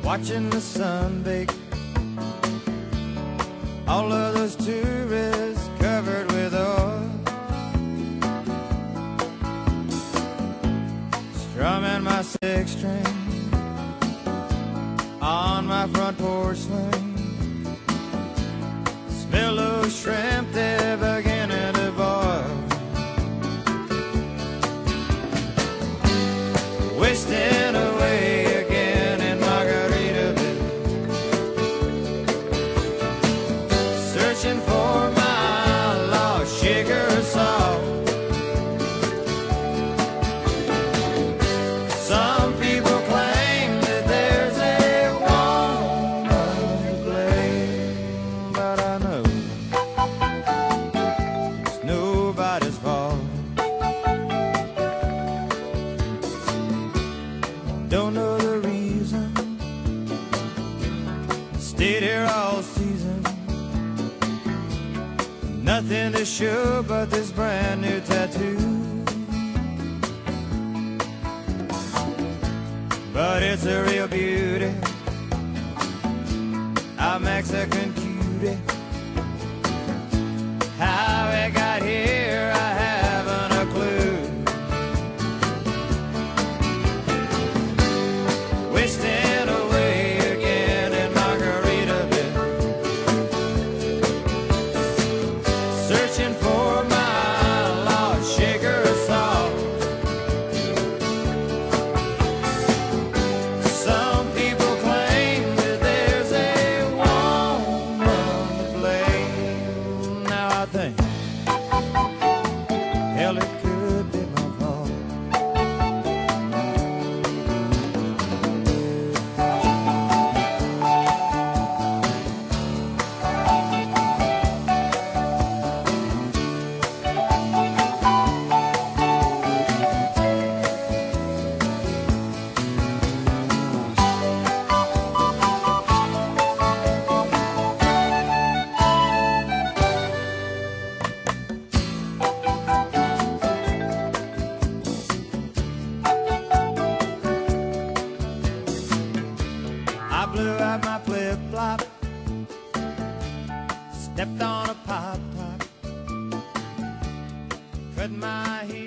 watching the sun bake. All of those tourists covered with oil, strumming my six string on my front porch swing. Smell those shrimp, they're beginning to boil. Wasting away again in Margaritaville, searching for my lost sugar salt. Some people claim that there's a woman to blame, but I know it's nobody's fault. Don't know the reason, stayed here all season. Nothing to show but this brand new tattoo, but it's a real beauty, a Mexican cutie. How it got here, I haven't a clue. Wasting away again in Margaritaville, searching for my lost sugar salt. Some people claim that there's a woman to blame. Now I think, hell, it could be my fault. I blew out my flip-flop, stepped on a pop-top, cut my heel.